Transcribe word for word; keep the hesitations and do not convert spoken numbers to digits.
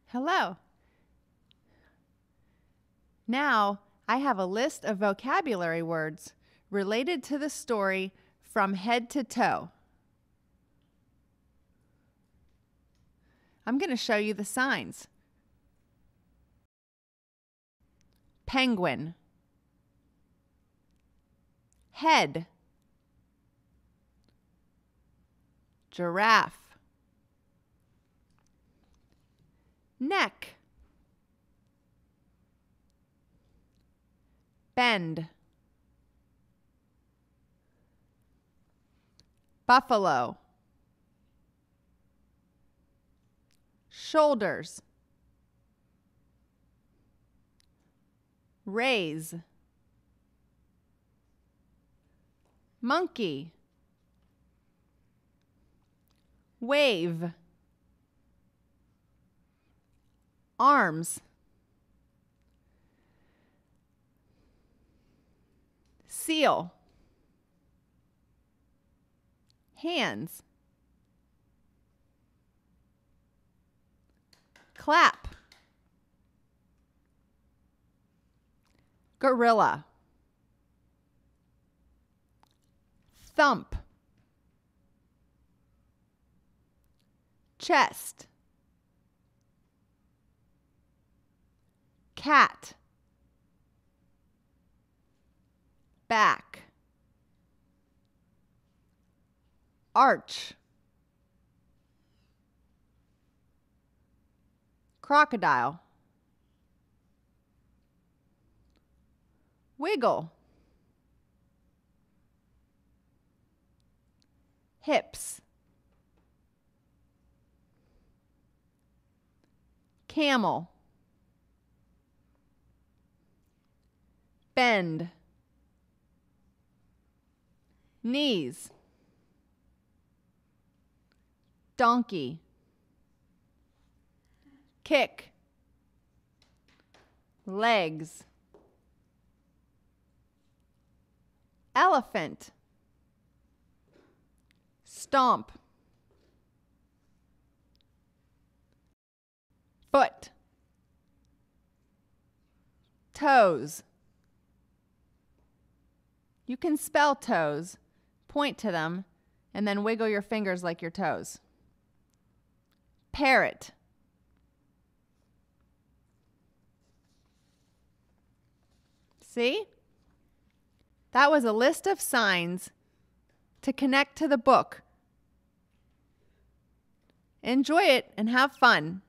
Hello. Now I have a list of vocabulary words related to the story from head to toe. I'm going to show you the signs. Penguin. Head. Giraffe. Neck. Bend. Buffalo. Shoulders. Raise. Monkey. Wave. Arms. Seal. Hands. Clap. Gorilla. Thump. Chest. Cat. Back. Arch. Crocodile. Wiggle. Hips. Camel. Bend. Knees. Donkey. Kick. Legs. Elephant. Stomp. Foot. Toes. You can spell toes, point to them, and then wiggle your fingers like your toes. Parrot. See? That was a list of signs to connect to the book. Enjoy it and have fun.